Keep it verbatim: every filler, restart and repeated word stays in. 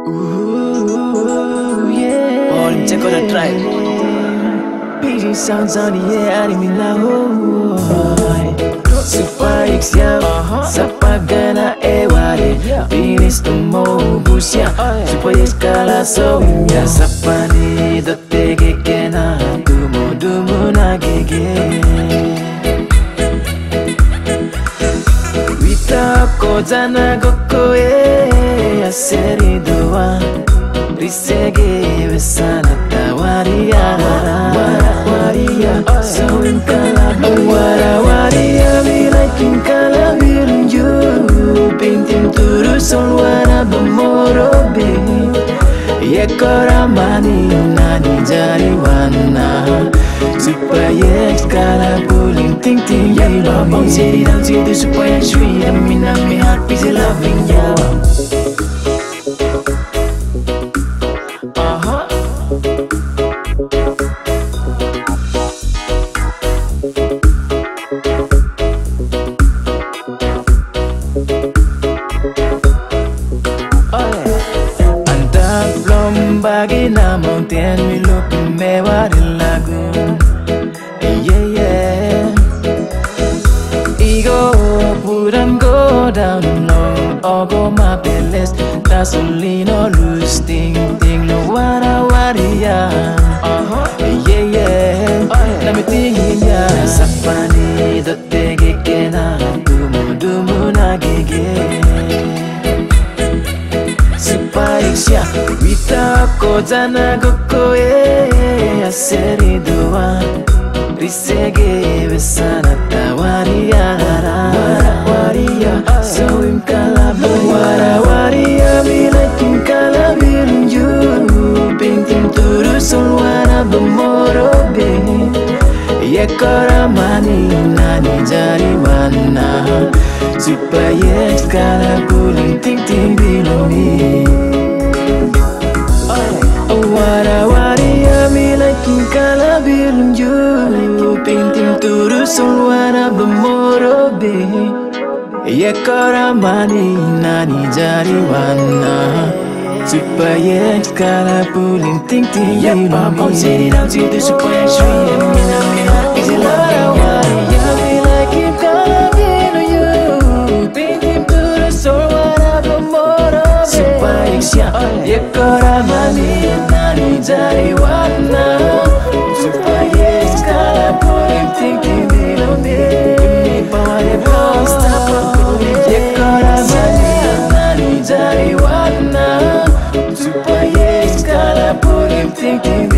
Ooh, yeah. Oh, check out the track. P G sounds on the air, I mean la oh. Super X ya, sapagana e ware. Finish to mo busya, Super X kala so ya. Sapani do tege kena, dumu dumu na gege. Wita ko jana goko e, aseri doa. Risege besana tawaria, waria. So in kalab, wara waria. We like in kalab, you painting turu sol wara bamoro be. Ye koramani nani jari wana. Supaya kalab pulling ting ting. Ya bang city down to the supaya sweet. I mean I'm me heart is loving ya. Bagi na mountain, we look in Mewari Lagoon. Yeah, yeah. Ego, put and go down low. Or go my palace. That's only no loose thing. Thing no wara waria. Yeah, yeah. Let me think, yeah. Sapani, the tege kena. Dumu, dumu na gege. Supaya wita ko jana goko e, aseri doa. Risege besana tawaria, waria. So in kalab, wara waria. We like in kalab, you painting turu sol wara bamoro be. Ye koramani nani jari wana. Supaya kalab pulling ting ting below me. Wara waria, me like in kalab you painting turu sol wara bamoro be. Ye koramani nani jari wana. Supaya kalab pulling ting ting below me. I'm sitting down to the supaya sweet. I mean I'm in heart is loving ya. Me like in kalab you painting turu sol wara bamoro be. Supaya ye koramani nani jari wana. Supaya kalab pulling ting ting below me. Me power blow stop up. Ye koramani nani jari wana. Supaya kalab pulling ting ting.